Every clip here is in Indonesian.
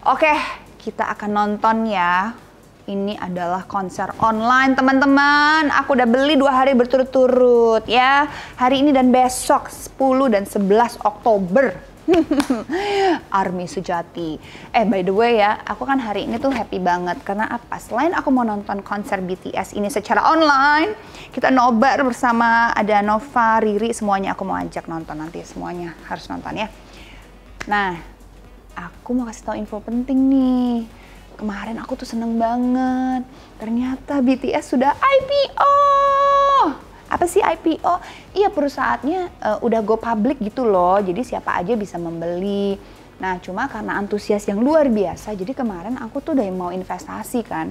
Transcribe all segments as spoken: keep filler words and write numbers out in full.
Oke, kita akan nonton ya. Ini adalah konser online teman-teman. Aku udah beli dua hari berturut-turut ya. Hari ini dan besok sepuluh dan sebelas Oktober. Army Sejati. Eh by the way ya, aku kan hari ini tuh happy banget. Karena apa? Selain aku mau nonton konser B T S ini secara online, kita nobar bersama ada Nova, Riri, semuanya aku mau ajak nonton nanti. Semuanya harus nonton ya. Nah, aku mau kasih tahu info penting nih. Kemarin aku tuh seneng banget. Ternyata B T S sudah I P O. Apa sih I P O? Iya, perusahaannya uh, udah go public gitu loh. Jadi siapa aja bisa membeli. Nah, cuma karena antusias yang luar biasa, jadi kemarin aku tuh udah mau investasi kan.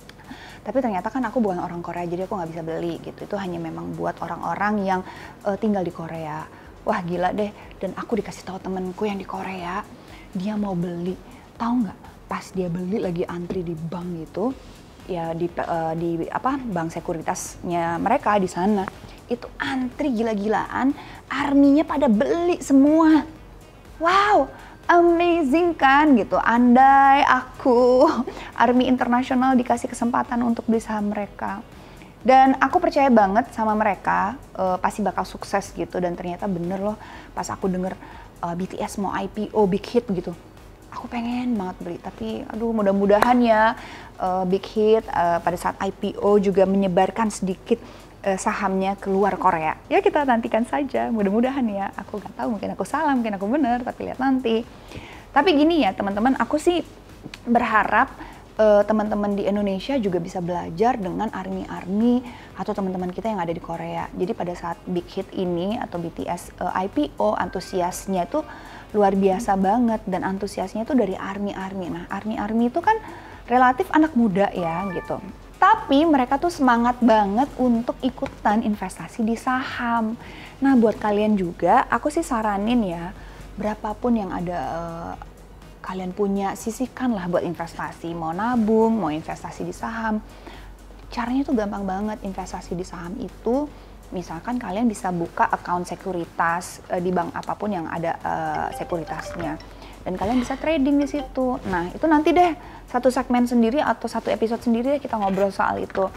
Tapi ternyata kan aku bukan orang Korea, jadi aku nggak bisa beli gitu. Itu hanya memang buat orang-orang yang uh, tinggal di Korea. Wah gila deh. Dan aku dikasih tahu temenku yang di Korea, dia mau beli. Tahu nggak? Pas dia beli lagi antri di bank gitu. Ya di uh, di apa bank sekuritasnya mereka di sana itu antri gila-gilaan, arminya pada beli semua. Wow, amazing kan gitu. Andai aku army internasional dikasih kesempatan untuk beli saham mereka. Dan aku percaya banget sama mereka uh, pasti bakal sukses gitu. Dan ternyata bener loh pas aku denger uh, B T S mau I P O big hit gitu. Aku pengen banget beli, tapi aduh mudah-mudahan ya uh, big hit uh, pada saat I P O juga menyebarkan sedikit uh, sahamnya keluar Korea. Ya kita nantikan saja, mudah-mudahan ya. Aku nggak tahu, mungkin aku salah, mungkin aku benar, tapi lihat nanti. Tapi gini ya teman-teman, aku sih berharap uh, teman-teman di Indonesia juga bisa belajar dengan army-army atau teman-teman kita yang ada di Korea. Jadi pada saat big hit ini atau B T S uh, I P O, antusiasnya itu luar biasa banget dan antusiasnya itu dari army-army. Nah, army-army itu kan relatif anak muda ya gitu. Tapi mereka tuh semangat banget untuk ikutan investasi di saham. Nah, buat kalian juga, aku sih saranin ya, berapapun yang ada uh, kalian punya, sisihkanlah buat investasi. Mau nabung, mau investasi di saham. Caranya tuh gampang banget. Investasi di saham itu, misalkan kalian bisa buka account sekuritas uh, di bank apapun yang ada uh, sekuritasnya, dan kalian bisa trading di situ. Nah itu nanti deh satu segmen sendiri atau satu episode sendiri deh kita ngobrol soal itu.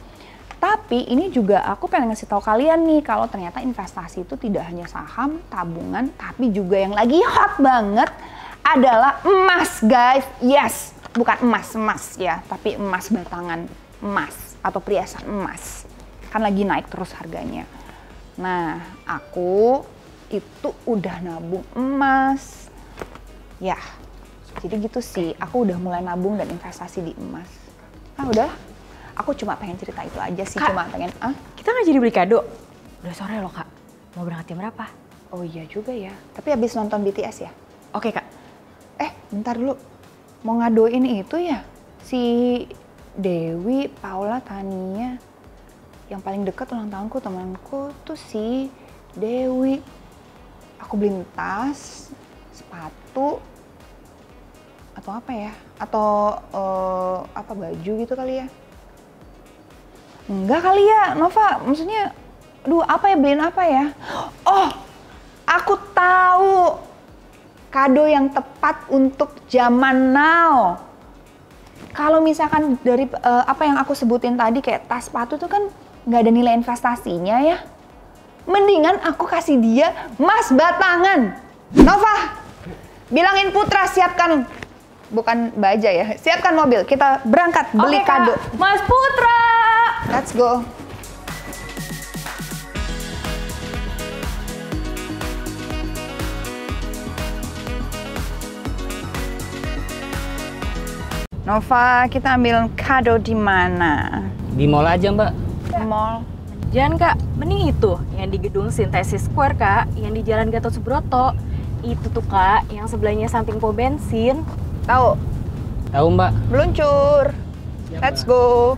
Tapi ini juga aku pengen ngasih tahu kalian nih kalau ternyata investasi itu tidak hanya saham, tabungan, tapi juga yang lagi hot banget adalah emas guys. Yes, bukan emas emas ya, tapi emas batangan emas atau perhiasan emas. Kan lagi naik terus harganya. Nah, aku itu udah nabung emas. Ya, jadi gitu sih. Aku udah mulai nabung dan investasi di emas. Ah, udahlah. Aku cuma pengen cerita itu aja sih. Kak, cuma pengen, ah? Kita nggak jadi beli kado? Udah sore loh, Kak. Mau berangkat jam berapa? Oh iya juga ya. Tapi habis nonton B T S ya? Oke, Kak. Eh, bentar dulu. Mau ngadoin itu ya? Si Dewi, Paula, Tania. Yang paling dekat ulang tahunku, temanku tuh si Dewi. Aku beliin tas, sepatu, atau apa ya? Atau uh, apa baju gitu kali ya? Enggak kali ya, Nova. Maksudnya, aduh apa ya, beliin apa ya? Oh, aku tahu kado yang tepat untuk zaman now. Kalau misalkan dari uh, apa yang aku sebutin tadi kayak tas, sepatu tuh kan nggak ada nilai investasinya ya. Mendingan aku kasih dia emas batangan. Nova, bilangin Putra siapkan, bukan baja ya, siapkan mobil. Kita berangkat beli Oke, kado. Kak. Mas Putra! Let's go. Nova, kita ambil kado di mana? Di mall aja, Mbak. Mall. Jangan, Kak. Mending itu yang di gedung Synthesis Square, Kak. Yang di Jalan Gatot Subroto. Itu tuh, Kak, yang sebelahnya samping pom bensin. Tahu? Tahu, Mbak. Meluncur. Siap, Let's Mbak. go.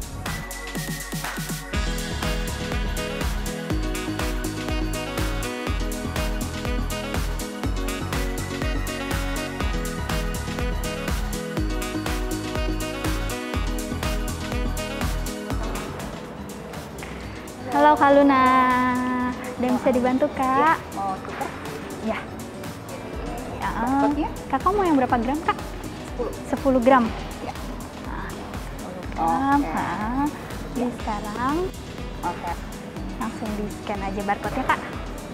Halo Kak Luna, ada yang bisa dibantu Kak? Mau tuker? Ya. Ya, Barcode-nya? Kakak mau yang berapa gram Kak? sepuluh gram. Ya. Nah, sepuluh gram. Oke. Nah, jadi sekarang Oke. langsung di scan aja barcode-nya, Kak.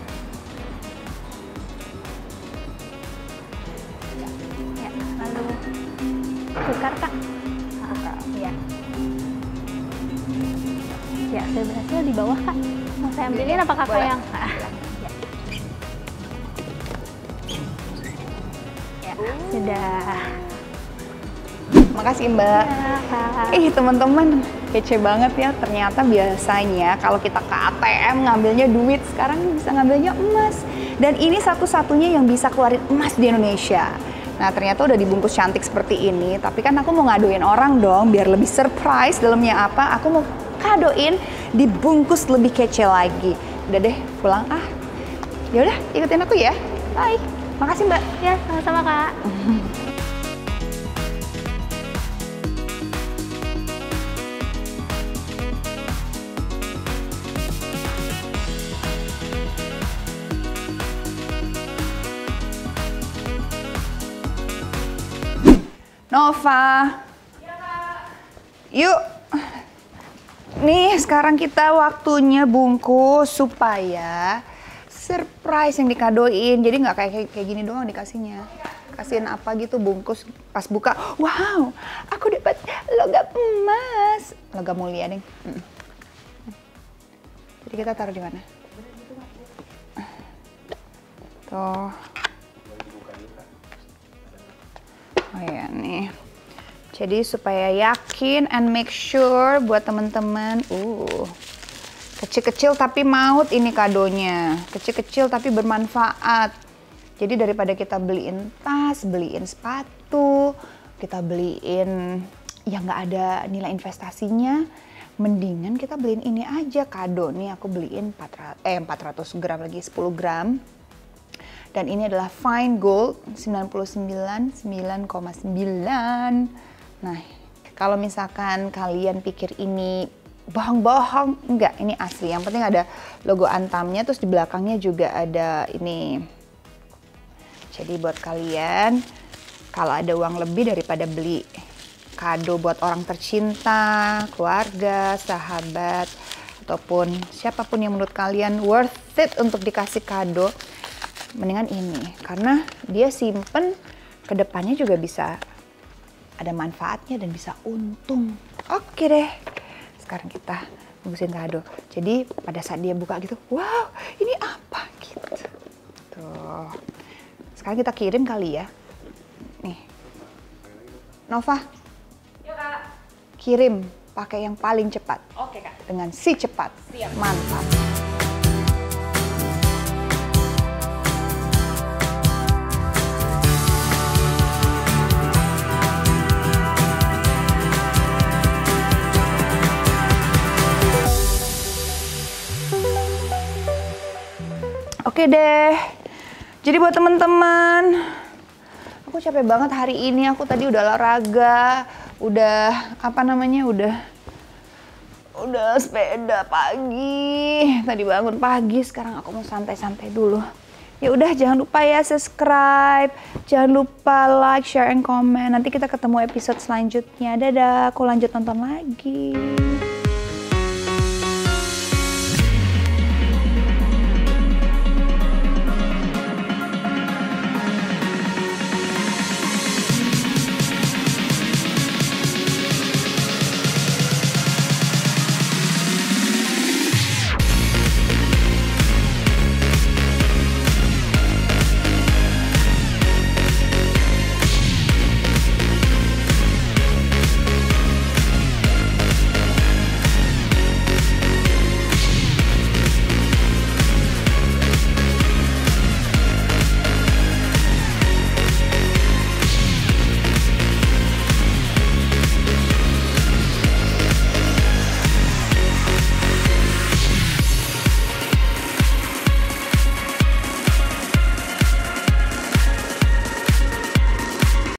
Ya, lalu tukar, Kak. Nah, ya. Ya, saya berhasil di bawah, Kak. Mau saya ambilin apa Kakak Boleh. yang? Ah, ya. Ya, sudah. Makasih Mbak. Ya, Kak. Ih teman-teman, kece banget ya. Ternyata biasanya kalau kita ke A T M ngambilnya duit, sekarang bisa ngambilnya emas. Dan ini satu-satunya yang bisa keluarin emas di Indonesia. Nah ternyata udah dibungkus cantik seperti ini. Tapi kan aku mau ngadoin orang dong, biar lebih surprise dalamnya apa. Aku mau kadoin dibungkus lebih kece lagi. Udah deh, pulang ah. Yaudah, ikutin aku ya. Bye. Makasih Mbak. Ya, sama-sama, Kak. Nova. Yuk. Nih, sekarang kita waktunya bungkus supaya surprise yang dikadoin. Jadi nggak kayak kayak gini doang dikasihnya. Kasihin apa gitu bungkus pas buka. Wow, aku dapat logam emas. Logam mulia nih. Mm. Jadi kita taruh di mana? Tuh. Oh ya nih. Jadi supaya yakin and make sure buat temen-temen, uh, kecil-kecil tapi maut ini kadonya, kecil-kecil tapi bermanfaat. Jadi daripada kita beliin tas, beliin sepatu, kita beliin yang nggak ada nilai investasinya, mendingan kita beliin ini aja kado. Nih aku beliin empat ratus gram lagi, sepuluh gram. Dan ini adalah fine gold sembilan puluh sembilan koma sembilan koma sembilan. Nah, kalau misalkan kalian pikir ini bohong-bohong, enggak, ini asli. Yang penting ada logo Antamnya, terus di belakangnya juga ada ini. Jadi buat kalian, kalau ada uang lebih daripada beli kado buat orang tercinta, keluarga, sahabat, ataupun siapapun yang menurut kalian worth it untuk dikasih kado, mendingan ini. Karena dia simpen, kedepannya juga bisa ada manfaatnya dan bisa untung. Oke deh, sekarang kita bungkusin kado. Jadi pada saat dia buka gitu, wow, ini apa gitu. Tuh. Sekarang kita kirim kali ya. Nih. Nova. Ya, Kak. Kirim pakai yang paling cepat. Oke, Kak. Dengan si cepat. Siap. Mantap. Oke deh, jadi buat teman-teman, aku capek banget hari ini. Aku tadi udah olahraga, udah apa namanya, udah udah sepeda pagi. Tadi bangun pagi, sekarang aku mau santai-santai dulu. Ya udah, jangan lupa ya subscribe, jangan lupa like, share, and comment. Nanti kita ketemu episode selanjutnya. Dadah, aku lanjut nonton lagi.